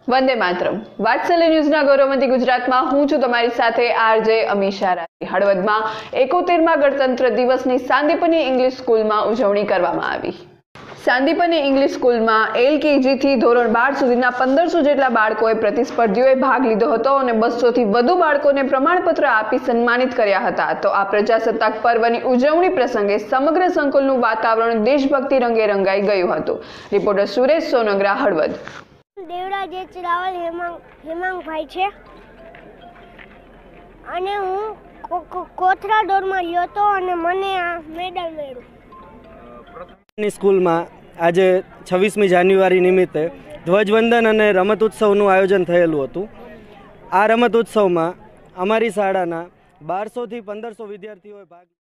વંદે માતરમ. વાત્સલ્ય ન્યૂઝના ગૌરવવંતી ગુજરાતમાં હું છું તમારી સાથે આરજે અમીષા રાય. હળવદમાં 71મા ગણતંત્ર દિવસની સાંદીપની ઇંગ્લિશ સ્કૂલમાં ઉજવણી કરવામાં આવી. સાંદીપની ઇંગ્લિશ સ્કૂલમાં LKG થી ધોરણ 12 સુધીના 1500 જેટલા બાળકોએ પ્રતિસ્પર્ધીઓએ ભાગ લીધો હતો અને 200 થી વધુ બાળકોને પ્રમાણપત્ર આપી સન્માનિત કર્યા હતા. તો આ પ્રજાસત્તાક પર્વની ઉજવણી પ્રસંગે સમગ્ર સંકુલનું વાતાવરણ દેશભક્તિ રંગે રંગાઈ ગયું હતું. રિપોર્ટર સુરેશ સોનગરા, હળવદ. દેવરાજ રાવલ હેમાંગભાઈ છે અને હું કોથરા દોડમાં ગયો હતો અને મને આ મેડલ મળ્યું. સ્કૂલમાં આજે 26મી જાન્યુઆરી નિમિત્તે ધ્વજવંદન અને રમત ઉત્સવનું આયોજન થયેલું હતું. આ રમત ઉત્સવમાં અમારી શાળાના 1200 થી 1500 વિદ્યાર્થીઓએ ભાગ